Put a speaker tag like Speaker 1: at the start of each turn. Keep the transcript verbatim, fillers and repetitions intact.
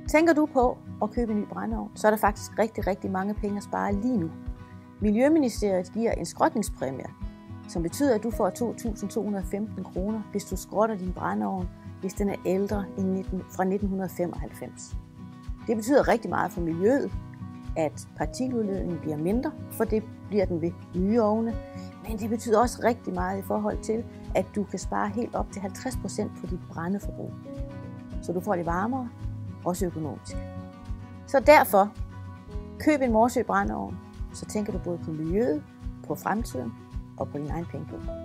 Speaker 1: Tænker du på at købe en ny brændeovn, så er der faktisk rigtig, rigtig mange penge at spare lige nu. Miljøministeriet giver en skrotningspræmie, som betyder, at du får to tusind to hundrede og femten kroner, hvis du skrotter din brændeovn, hvis den er ældre end fra nitten femoghalvfems. Det betyder rigtig meget for miljøet, at partikeludledningen bliver mindre, for det bliver den ved nye ovne. Men det betyder også rigtig meget i forhold til, at du kan spare helt op til halvtreds procent på dit brændeforbrug. Så du får det varmere, også økonomisk. Så derfor, køb en Morsø brændeovn, så tænker du både på miljøet, på fremtiden og på din egen pengebog.